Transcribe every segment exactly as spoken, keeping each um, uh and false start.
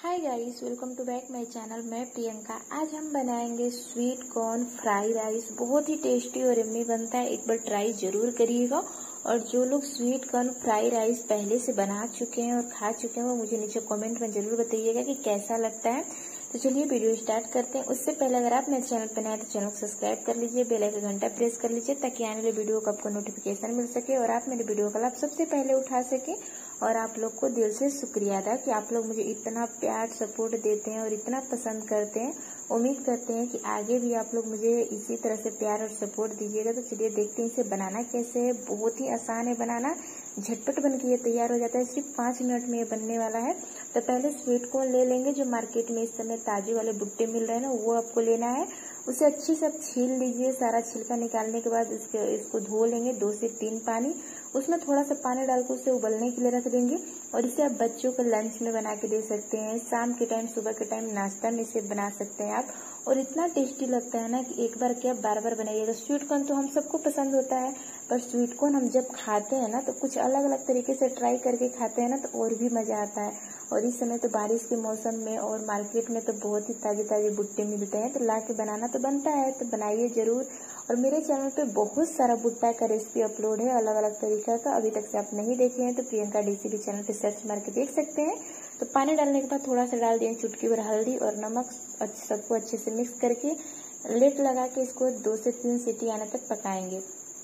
Hi guys, welcome to back my channel. मैं प्रियंका। आज हम बनाएंगे स्वीट कॉर्न फ्राई राइस। बहुत ही टेस्टी और यम्मी बनता है, एक बार ट्राई जरूर करिएगा। और जो लोग स्वीट कॉर्न फ्राई राइस पहले से बना चुके हैं और खा चुके हैं वो मुझे नीचे कमेंट में जरूर बताइएगा कि कैसा लगता है। तो चलिए वीडियो स्टार्ट करते हैं। उससे पहले अगर आप मेरे चैनल पर नए तो चैनल को सब्सक्राइब कर लीजिए, बेल आइकन घंटा प्रेस कर लीजिए ताकि आने वाले वीडियो का आपको नोटिफिकेशन मिल सके और आप मेरे वीडियो का लाभ सबसे पहले उठा सके। और आप लोग को दिल से शुक्रिया अदा कि आप लोग मुझे इतना प्यार सपोर्ट देते हैं और इतना पसंद करते हैं। उम्मीद करते हैं कि आगे भी आप लोग मुझे इसी तरह से प्यार और सपोर्ट दीजिएगा। तो चलिए देखते हैं इसे बनाना कैसे है। बहुत ही आसान है बनाना, झटपट बन के ये तैयार हो जाता है। सिर्फ पाँच मिनट में ये बनने वाला है। तो पहले स्वीट कॉर्न ले लेंगे, जो मार्केट में इस समय ताजे वाले भुट्टे मिल रहे हैं ना, वो आपको लेना है। उसे अच्छी से छील लीजिए। सारा छिलका निकालने के बाद इसके इसको धो लेंगे दो से तीन पानी। उसमें थोड़ा सा पानी डालकर उसे उबलने के लिए रख देंगे। और इसे आप बच्चों को लंच में बना के दे सकते हैं, शाम के टाइम, सुबह के टाइम नाश्ता में इसे बना सकते हैं आप। और इतना टेस्टी लगता है ना कि एक बार क्या बार बार बनाइएगा। स्वीट कॉर्न तो हम सबको पसंद होता है, पर स्वीट कॉर्न हम जब खाते हैं ना तो कुछ अलग अलग तरीके से ट्राई करके खाते हैं ना तो और भी मजा आता है। और इस समय तो बारिश के मौसम में और मार्केट में तो बहुत ही ताजे ताजे भुट्टे मिलते हैं, तो ला के बनाना तो बनता है। तो बनाइए जरूर। और मेरे चैनल पे बहुत सारा भुट्टा का रेसिपी अपलोड है अलग अलग तरीका का। अभी तक से आप नहीं देखे हैं तो प्रियंका डीसीपी चैनल पे सर्च मार के देख सकते हैं। तो पानी डालने के बाद थोड़ा सा डाल दिए चुटकी भर हल्दी और नमक। सबको अच्छे से मिक्स करके लेट लगा के इसको दो से तीन सीटी आने तक पकाएंगे।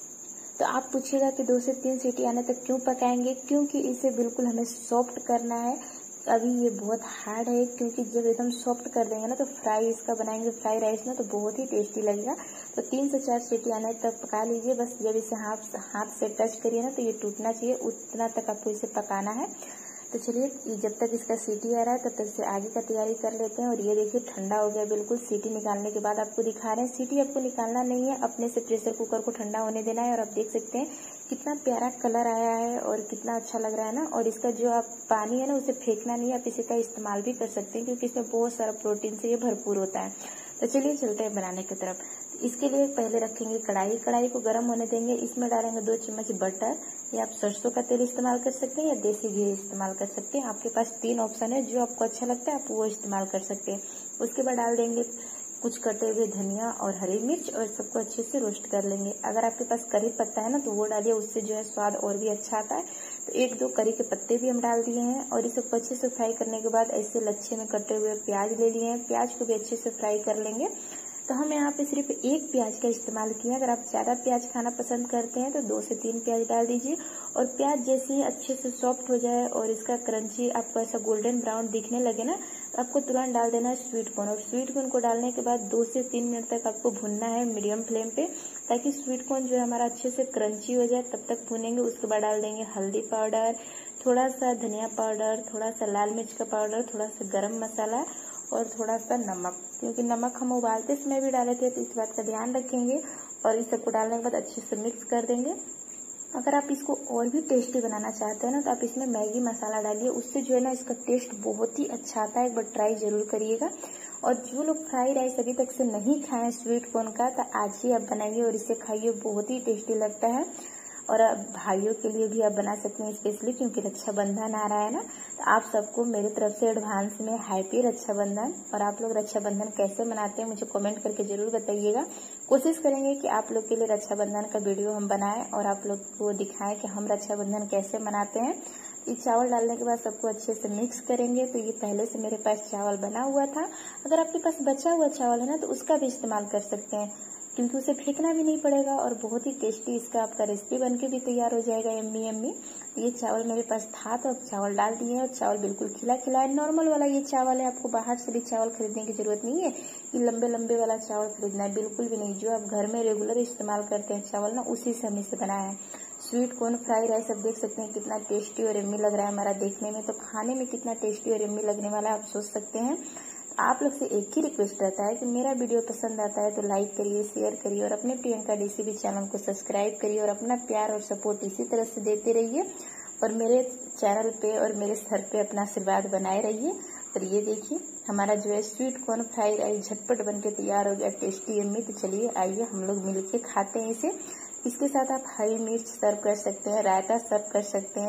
तो आप पूछिएगा कि दो से तीन सीटी आने तक क्यों पकाएंगे, क्योंकि इसे बिल्कुल हमें सॉफ्ट करना है। अभी ये बहुत हार्ड है, क्योंकि जब एकदम सॉफ्ट कर देंगे ना तो फ्राई इसका बनाएंगे फ्राई राइस ना तो बहुत ही टेस्टी लगेगा। तो तीन से चार सीटी आने तक पका लीजिए। बस जब इसे हाथ हाथ से टच करिए ना तो ये टूटना चाहिए, उतना तक आपको इसे पकाना है। तो चलिए जब तक इसका सीटी आ रहा है तब तक से आगे का तैयारी कर लेते हैं। और ये देखिए ठंडा हो गया बिल्कुल। सीटी निकालने के बाद आपको दिखा रहे हैं। सीटी आपको निकालना नहीं है, अपने से प्रेशर कुकर को ठंडा होने देना है। और आप देख सकते हैं कितना प्यारा कलर आया है और कितना अच्छा लग रहा है ना। और इसका जो आप पानी है ना उसे फेंकना नहीं है, आप इसी का इस्तेमाल भी कर सकते हैं क्योंकि इसमें बहुत सारा प्रोटीन से ये भरपूर होता है। तो चलिए चलते हैं बनाने की तरफ। इसके लिए पहले रखेंगे कढ़ाई। कढ़ाई को गर्म होने देंगे। इसमें डालेंगे दो चम्मच बटर, या आप सरसों का तेल इस्तेमाल कर सकते हैं या देसी घी इस्तेमाल कर सकते हैं। आपके पास तीन ऑप्शन है, जो आपको अच्छा लगता है आप वो इस्तेमाल कर सकते हैं। उसके बाद डाल देंगे कुछ कटे हुए धनिया और हरी मिर्च और सबको अच्छे से रोस्ट कर लेंगे। अगर आपके पास करी पत्ता है ना तो वो डालिए, उससे जो है स्वाद और भी अच्छा आता है। तो एक दो करी के पत्ते भी हम डाल दिए हैं। और इसे अच्छे से फ्राई करने के बाद ऐसे लच्छे में कटे हुए प्याज ले लिए हैं। प्याज को भी अच्छे से फ्राई कर लेंगे। तो हम यहाँ पे सिर्फ एक प्याज का इस्तेमाल किया। अगर आप ज्यादा प्याज खाना पसंद करते हैं तो दो से तीन प्याज डाल दीजिए। और प्याज जैसे ही अच्छे से सॉफ्ट हो जाए और इसका क्रंची आपको ऐसा गोल्डन ब्राउन दिखने लगे ना, आपको तुरंत डाल देना है स्वीट कॉर्न। और स्वीट कॉर्न को डालने के बाद दो से तीन मिनट तक आपको भुनना है मीडियम फ्लेम पे, ताकि स्वीट कॉर्न जो है हमारा अच्छे से क्रंची हो जाए, तब तक भुनेंगे। उसके बाद डाल देंगे हल्दी पाउडर, थोड़ा सा धनिया पाउडर, थोड़ा सा लाल मिर्च का पाउडर, थोड़ा सा गरम मसाला और थोड़ा सा नमक, क्योंकि नमक हम उबालते समय भी डाले थे तो इस बात का ध्यान रखेंगे। और इस सबको डालने के बाद अच्छे से मिक्स कर देंगे। अगर आप इसको और भी टेस्टी बनाना चाहते हैं ना तो आप इसमें मैगी मसाला डालिए, उससे जो है ना इसका टेस्ट बहुत ही अच्छा आता है। एक बार ट्राई जरूर करिएगा। और जो लोग फ्राई राइस अभी तक से नहीं खाए स्वीट कॉर्न का तो आज ही आप बनाइए और इसे खाइए, बहुत ही टेस्टी लगता है। और भाइयों के लिए भी आप बना सकते हैं स्पेशली, क्योंकि रक्षाबंधन आ रहा है ना। तो आप सबको मेरी तरफ से एडवांस में हैप्पी रक्षाबंधन। और आप लोग रक्षाबंधन कैसे मनाते हैं मुझे कमेंट करके जरूर बताइएगा। कोशिश करेंगे कि आप लोग के लिए रक्षाबंधन का वीडियो हम बनाएं और आप लोग को दिखाएं कि हम रक्षाबंधन कैसे मनाते हैं। ये चावल डालने के बाद सबको अच्छे से मिक्स करेंगे। तो ये पहले से मेरे पास चावल बना हुआ था। अगर आपके पास बचा हुआ चावल है ना तो उसका भी इस्तेमाल कर सकते हैं, क्योंकि उसे फेंकना भी नहीं पड़ेगा और बहुत ही टेस्टी इसका आपका रेसिपी बनके भी तैयार हो जाएगा, यम्मी यम्मी। ये चावल मेरे पास था तो अब चावल डाल दिए हैं। और चावल बिल्कुल खिला खिला है, नॉर्मल वाला ये चावल है। आपको बाहर से भी चावल खरीदने की जरूरत नहीं है कि लंबे लंबे वाला चावल खरीदना है, बिल्कुल भी नहीं। जो आप घर में रेगुलर इस्तेमाल करते हैं चावल ना, उसी से हम इसे बनाया है। स्वीट कॉर्न फ्राई राइस आप देख सकते हैं कितना टेस्टी और यम्मी लग रहा है हमारा देखने में। तो खाने में कितना टेस्टी और यम्मी लगने वाला है आप सोच सकते हैं। आप लोग से एक ही रिक्वेस्ट रहता है कि मेरा वीडियो पसंद आता है तो लाइक करिए, शेयर करिए और अपने प्रियंका डीसीपी चैनल को सब्सक्राइब करिए और अपना प्यार और सपोर्ट इसी तरह से देते रहिए। और मेरे चैनल पे और मेरे सर पे अपना आशीर्वाद बनाए रहिए। और ये देखिए हमारा जो है स्वीट कॉर्न फ्राई राइस झटपट बनके तैयार हो गया, टेस्टी यम्मी। तो चलिए आइए हम लोग मिलके खाते हैं इसे। इसके साथ आप हरी मिर्च सर्व कर सकते हैं, रायता सर्व कर सकते हैं।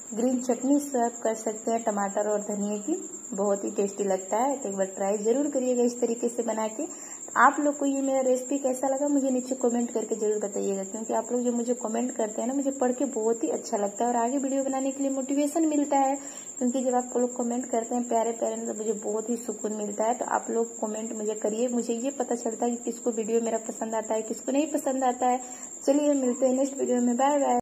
ग्रीन चटनी सर्व कर सकते हैं टमाटर और धनिया की, बहुत ही टेस्टी लगता है। तो एक बार ट्राई जरूर करिएगा इस तरीके से बना के। आप लोग को ये मेरा रेसिपी कैसा लगा मुझे नीचे कमेंट करके जरूर बताइएगा, क्योंकि आप लोग जो मुझे कमेंट करते हैं ना मुझे पढ़ के बहुत ही अच्छा लगता है और आगे वीडियो बनाने के लिए मोटिवेशन मिलता है। क्योंकि जब आप लोग कमेंट करते हैं प्यारे प्यारे तो मुझे बहुत ही सुकून मिलता है। तो आप लोग कमेंट मुझे करिए, मुझे ये पता चलता है कि किसको वीडियो मेरा पसंद आता है, किसको नहीं पसंद आता है। चलिए मिलते हैं नेक्स्ट वीडियो में, बाय बाय।